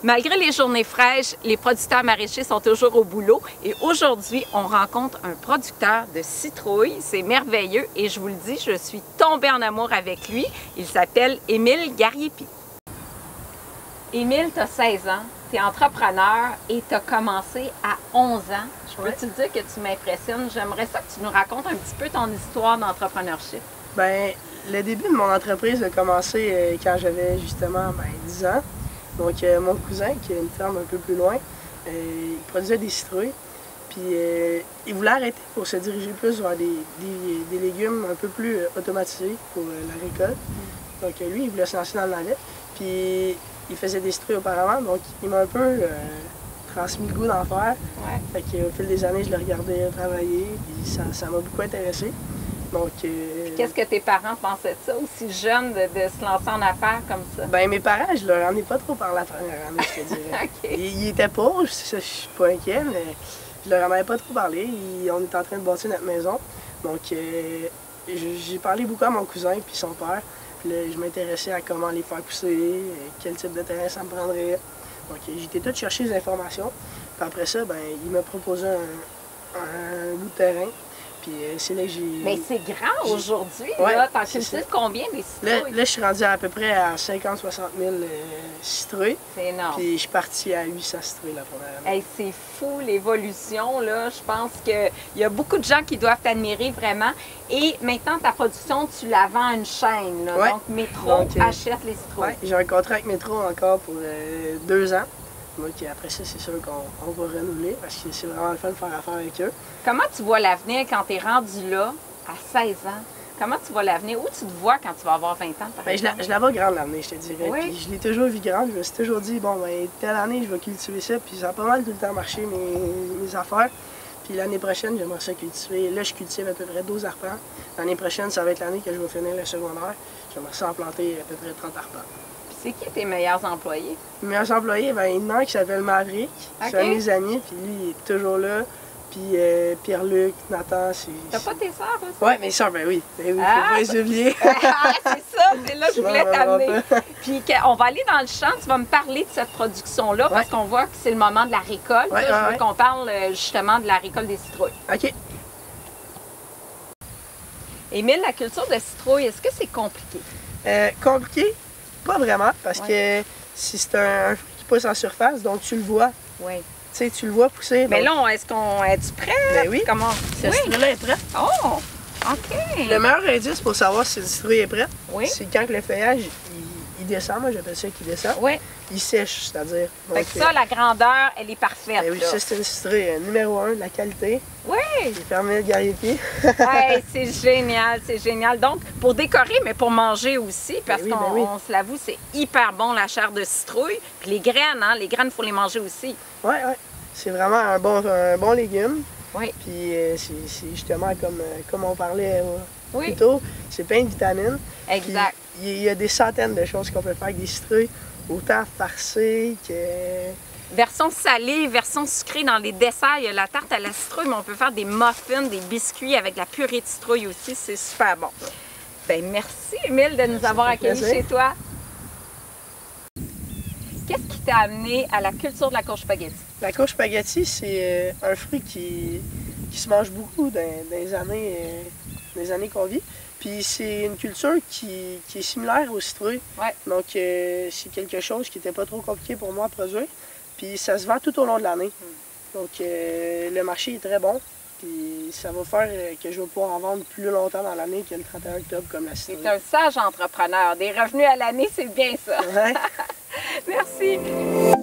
Malgré les journées fraîches, les producteurs maraîchers sont toujours au boulot et aujourd'hui, on rencontre un producteur de citrouilles. C'est merveilleux et je vous le dis, je suis tombée en amour avec lui. Il s'appelle Émile Gariepi. Émile, tu as 16 ans, tu es entrepreneur et tu as commencé à 11 ans. Je peux te dire que tu m'impressionnes. J'aimerais ça que tu nous racontes un petit peu ton histoire d'entrepreneurship. Bien, le début de mon entreprise a commencé quand j'avais justement 10 ans. Donc, mon cousin, qui a une ferme un peu plus loin, il produisait des citrouilles. Puis, il voulait arrêter pour se diriger plus vers des légumes un peu plus automatisés pour la récolte. Donc, lui, il voulait se lancer dans le navette. Puis, il faisait des citrouilles auparavant, donc il m'a un peu transmis le goût d'en faire. Fait qu'au fil des années, je le regardais travailler, puis ça m'a beaucoup intéressé. Donc, qu'est-ce que tes parents pensaient de ça, aussi jeune, de se lancer en affaires comme ça? Bien, mes parents, je leur en ai pas trop parlé la première année, je te dirais. Okay. Ils étaient pauvres, je suis pas inquiet, mais je leur en avais pas trop parlé. On est en train de bâtir notre maison. Donc, j'ai parlé beaucoup à mon cousin puis son père. Puis là, je m'intéressais à comment les faire pousser, quel type de terrain ça me prendrait. Donc, j'étais tout chercher des informations. Puis après ça, ben, il m'a proposé un bout de terrain. Puis c'est là que j'ai... Mais c'est grand aujourd'hui, là. T'en cultives combien des citrouilles? Là, je suis rendu à peu près à 50 000 à 60 000 citrouilles. C'est énorme. Puis je suis parti à 800 citrouilles la première année. Hey, c'est fou l'évolution, là. Je pense qu'il y a beaucoup de gens qui doivent t'admirer vraiment. Et maintenant, ta production, tu la vends à une chaîne, là. Donc, Métro achète les citrouilles. Oui, j'ai un contrat avec Métro encore pour 2 ans. Donc après ça, c'est sûr qu'on va renouveler parce que c'est vraiment le fun de faire affaire avec eux. Comment tu vois l'avenir quand tu es rendu là, à 16 ans? Comment tu vois l'avenir? Où tu te vois quand tu vas avoir 20 ans, par exemple? Je la vois grande l'avenir, je te dirais. Oui. Puis je l'ai toujours vu grande. Je me suis toujours dit, bon, ben, telle année, je vais cultiver ça. Puis ça a pas mal tout le temps marché, mes affaires. Puis l'année prochaine, j'aimerais ça cultiver. Là, je cultive à peu près 12 arpents. L'année prochaine, ça va être l'année que je vais finir le secondaire. J'aimerais ça en planter à peu près 30 arpents. C'est qui tes meilleurs employés? Mes meilleurs employés, ben, il y en a un qui s'appelle Maverick. C'est un de mes amis, puis lui, il est toujours là. Puis Pierre-Luc, Nathan, c'est... T'as pas tes sœurs aussi? Oui, mes sœurs, ben oui. Ben oui, faut pas les oublier. C'est ça, c'est là que je voulais t'amener. Puis on va aller dans le champ, tu vas me parler de cette production-là, parce qu'on voit que c'est le moment de la récolte. Je veux qu'on parle justement de la récolte des citrouilles. OK. Émile, la culture de citrouilles, est-ce que c'est compliqué? Compliqué? Pas vraiment, parce que c'est un fruit qui pousse en surface, donc tu le vois. Oui. Tu sais, tu le vois pousser. Mais là, es-tu prêt? Ben oui. Comment? Cette citrouille-là est prête. Oh! OK. Le meilleur indice pour savoir si une citrouille est prête, c'est quand le feuillage il descend, moi j'appelle ça qu'il descend. Oui. Il sèche, c'est-à-dire. Fait que ça, la grandeur, elle est parfaite. Ben oui, ça c'est une citrouille numéro 1 de la qualité. Oui! C'est Émile Gariepi. Hey, c'est génial, c'est génial. Donc, pour décorer, mais pour manger aussi, parce qu'on se l'avoue, c'est hyper bon la chair de citrouille. Puis les graines, hein, les graines, il faut les manger aussi. Oui, oui. C'est vraiment un bon légume. Oui. Puis c'est justement comme on parlait plus tôt, c'est plein de vitamines. Exact. Il y a des centaines de choses qu'on peut faire avec des citrouilles, autant farcées que... Version salée, version sucrée dans les desserts, il y a la tarte à la citrouille, mais on peut faire des muffins, des biscuits avec la purée de citrouille aussi, c'est super bon. Bien, merci Émile de nous avoir accueillis chez toi. Qu'est-ce qui t'a amené à la culture de la courge spaghetti? La courge spaghetti, c'est un fruit qui se mange beaucoup dans les années qu'on vit. Puis c'est une culture qui est similaire aux citrouilles. Ouais. Donc c'est quelque chose qui n'était pas trop compliqué pour moi à produire. Puis ça se vend tout au long de l'année. Donc le marché est très bon. Puis ça va faire que je vais pouvoir en vendre plus longtemps dans l'année que le 31 octobre comme la citrouille. C'est un sage entrepreneur. Des revenus à l'année, c'est bien ça. Ouais. Merci.